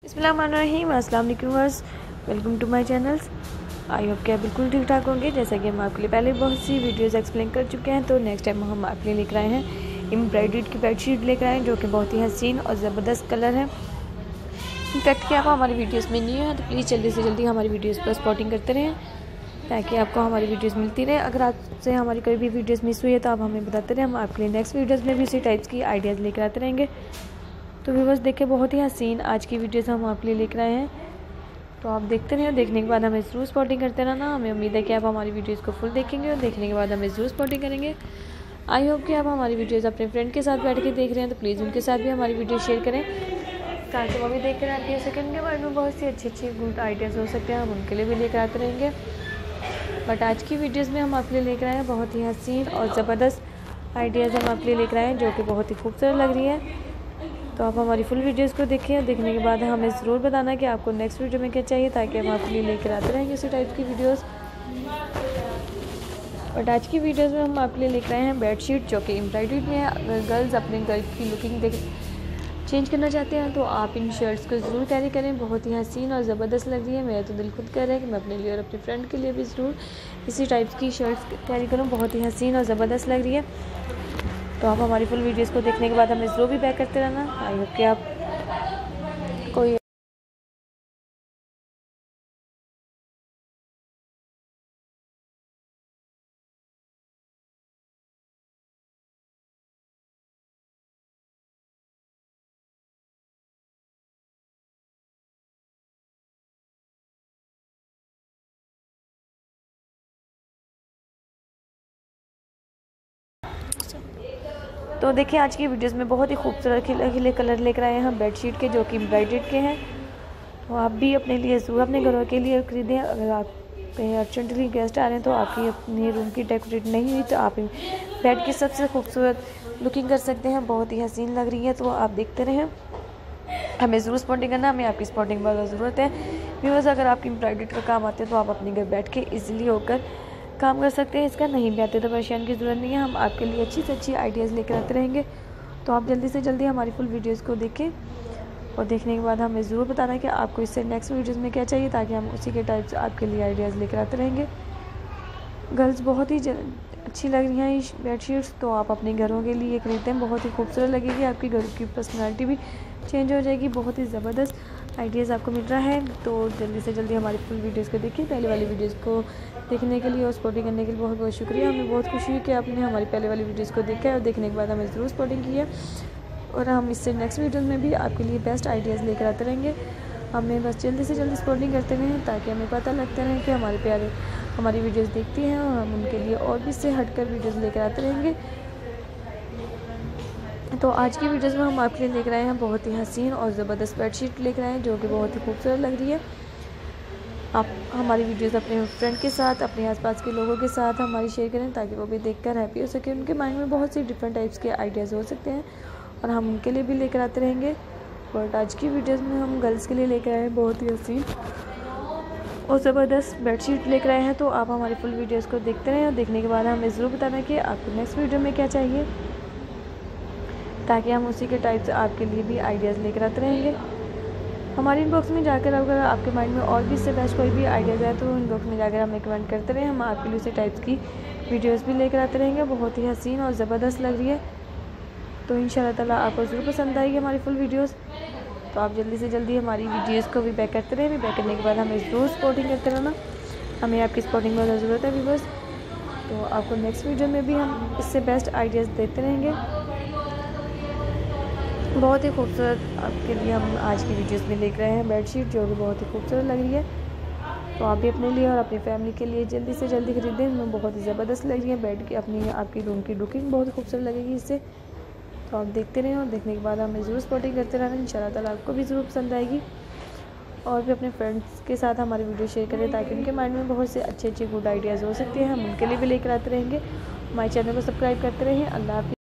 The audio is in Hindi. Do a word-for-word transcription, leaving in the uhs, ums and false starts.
बिस्मिल्लाहिर्रहमानिर्रहीम। अस्सलाम वालेकुम viewers, welcome to my channels. I hope कि आप बिल्कुल ठीक ठाक होंगे। जैसा कि हम आपके लिए पहले बहुत सी वीडियोस एक्सप्लेन कर चुके हैं, तो नेक्स्ट टाइम हम आपके लिए लेकर आए हैं एम्ब्रॉयडर्ड की बेडशीट लेकर आए हैं, जो कि बहुत ही हसीन और ज़बरदस्त कलर है। इनफैक्ट कि आप हमारी वीडियोस में न्यू हैं तो प्लीज़ जल्दी से जल्दी हमारी वीडियोस पर सपोर्टिंग करते रहें, ताकि आपको हमारी वीडियोस मिलती रहे। अगर आपसे हमारी कोई भी वीडियोस मिस हुई है तो आप हमें बताते रहें, हम आपके लिए नेक्स्ट वीडियोस में भी उसी टाइप्स की आइडियाज़ लेकर आते रहेंगे। तो व्यूअर्स देखिए, बहुत ही हसीन आज की वीडियोस हम आपके लिए लेकर आए हैं, तो आप देखते रहें। देखने के बाद हमें ज़रूर सपोर्टिंग करते रहना। हमें उम्मीद है कि आप हमारी वीडियोस को फुल देखेंगे और देखने के बाद हमें ज़रूर सपोर्टिंग करेंगे। आई होप कि आप हमारी वीडियोस अपने फ्रेंड के साथ बैठ के देख रहे हैं, तो प्लीज़ उनके साथ भी हमारी वीडियो शेयर करें, ताकि वो भी देख कर आती है सेकेंड के बारे में बहुत सी अच्छी अच्छी गुड आइडियाज़ हो सकते हैं, हम उनके लिए भी लेकर आते रहेंगे। बट आज की वीडियोज़ में हम आपके लिए लेकर आए हैं बहुत ही हसीन और ज़बरदस्त आइडियाज़ हम आपके लिए लेकर आए हैं, जो कि बहुत ही खूबसूरत लग रही है। तो आप हमारी फुल वीडियोस को देखिए। देखने के बाद हमें ज़रूर बताना कि आपको नेक्स्ट वीडियो में क्या चाहिए, ताकि हम आपके लिए लेकर आते रहेंगे उसी टाइप की वीडियोस। और आज की वीडियोस में हम आपके लिए लेकर आए हैं बेडशीट, जो कि एम्ब्रॉयडर्ड में है। अगर गर्ल्स अपने घर की लुकिंग देख चेंज करना चाहते हैं तो आप इन शर्ट्स को ज़रूर कैरी करें। बहुत ही हसीन और ज़बरदस्त लग रही है। मेरा तो दिल खुद कर रहा है कि मैं अपने लिए और अपने फ्रेंड के लिए भी ज़रूर इसी टाइप्स की शर्ट्स कैरी करूँ। बहुत ही हसीन और ज़बरदस्त लग रही है। तो आप हमारी फुल वीडियोस को देखने के बाद हमें ज़रूर भी बैक करते रहना। आई होप कि आप कोई तो देखिए, आज की वीडियोस में बहुत ही खूबसूरत खिले खिले कलर लेकर आए हैं हम बेडशीट के, जो कि एम्ब्रॉयडर्ड के हैं। तो आप भी अपने लिए ज़रूर अपने घरों के लिए ख़रीदें। अगर आप कहीं अर्जेंटली गेस्ट आ रहे हैं तो आपकी अपनी रूम की डेकोरेट नहीं हुई तो आप बेड की सबसे खूबसूरत लुकिंग कर सकते हैं। बहुत ही हसीन लग रही है। तो आप देखते रहें, हमें ज़रूर सपोर्टिंग करना। हमें आपकी सपोर्टिंग बहुत ज़रूरत है। व्यूअर्स, अगर आपकी एम्ब्रॉयडर्ड का काम आते हैं तो आप अपने घर बैठ के ईजिली होकर काम कर सकते हैं। इसका नहीं भी आते तो परेशान की ज़रूरत नहीं है। हम आपके लिए अच्छी से अच्छी आइडियाज़ लेकर आते रहेंगे। तो आप जल्दी से जल्दी हमारी फुल वीडियोस को देखें और देखने के बाद हमें ज़रूर बताना कि आपको इससे नेक्स्ट वीडियोस में क्या चाहिए, ताकि हम उसी के टाइप से आपके लिए आइडियाज़ लेकर आते रहेंगे। गर्ल्स बहुत ही अच्छी लग रही हैं ये बेडशीट्स, तो आप अपने घरों के लिए खरीदते हैं। बहुत ही खूबसूरत लगेगी, आपकी घर की पर्सनैलिटी भी चेंज हो जाएगी। बहुत ही ज़बरदस्त आइडियाज़ आपको मिल रहा है। तो जल्दी से जल्दी हमारी फुल वीडियोज़ को देखिए। पहले वाली वीडियोज़ को देखने के लिए और सपोर्टिंग करने के लिए बहुत बहुत शुक्रिया। हमें बहुत खुशी हुई कि आपने हमारी पहले वाली वीडियोज़ को देखा है और देखने के बाद हमें ज़रूर सपोर्टिंग की है। और हम इससे नेक्स्ट वीडियोज़ में भी आपके लिए बेस्ट आइडियाज़ लेकर आते रहेंगे। हमें बस जल्दी से जल्दी सपोर्टिंग करते रहें, ताकि हमें पता लगता रहे कि हमारे प्यारे हमारी वीडियोस देखती हैं और हम उनके लिए और भी इससे हटकर वीडियोस लेकर आते रहेंगे। तो आज की वीडियोस में हम आपके लिए लेकर आए हैं बहुत ही हसीन और ज़बरदस्त बेडशीट लेकर आए हैं, जो कि बहुत ही खूबसूरत लग रही है। आप हमारी वीडियोस अपने फ्रेंड के साथ, अपने आसपास के लोगों के साथ हमारी शेयर करें, ताकि वो भी देखकर हैप्पी हो सके। उनके माइंड में बहुत सी डिफरेंट टाइप्स के आइडियाज़ हो सकते हैं और हम उनके लिए भी लेकर आते रहेंगे। बट आज की वीडियोस में हम गर्ल्स के लिए लेकर आए हैं बहुत ही हसीन और ज़बरदस्त बेडशीट लेकर आए हैं। तो आप हमारी फुल वीडियोस को देखते रहें और देखने के बाद हमें ज़रूर बताना कि आपको नेक्स्ट वीडियो में क्या चाहिए, ताकि हम उसी के टाइप से आपके लिए भी आइडियाज़ लेकर आते रहेंगे। हमारे इनबॉक्स में जाकर अगर आपके माइंड में और भी इससे बेस्ट कोई भी आइडियाज़ है तो इनबॉक्स में जाकर हमें कमेंट करते रहें। हम आपके लिए उसी टाइप्स की वीडियोज़ भी लेकर आते रहेंगे। बहुत ही हसीन और ज़बरदस्त लग रही है। तो इंशाल्लाह ताला आपको ज़रूर पसंद आएगी हमारी फुल वीडियोस। तो आप जल्दी से जल्दी हमारी वीडियोस को भी बैक करते रहें। भी बैक करने के बाद हमें ज़रूर सपोर्टिंग करते रहना। हमें आपकी सपोर्टिंग बहुत ज़रूरत है व्यूअर्स। तो आपको नेक्स्ट वीडियो में भी हम इससे बेस्ट आइडियाज़ देते रहेंगे। बहुत ही खूबसूरत आपके लिए हम आज की वीडियोस में लेकर आए हैं बेडशीट, जो कि बहुत ही खूबसूरत लग रही है। तो आप भी अपने लिए और अपनी फैमिली के लिए जल्दी से जल्दी खरीदें। हमें बहुत ही ज़बरदस्त लग रही है बेड की, अपनी आपकी रूम की लुकिंग बहुत खूबसूरत लगेगी इससे। तो आप देखते रहें और देखने के बाद हमें ज़रूर सपोर्टिंग करते रहना। इंशाल्लाह ताला आपको भी ज़रूर पसंद आएगी। और भी अपने फ्रेंड्स के साथ हमारी वीडियो शेयर करें, ताकि उनके माइंड में बहुत से अच्छे अच्छे गुड आइडियाज़ हो सकते हैं, हम उनके लिए भी लेकर आते रहेंगे। हमारे चैनल को सब्सक्राइब करते रहें। अल्लाह हाफ़िज़।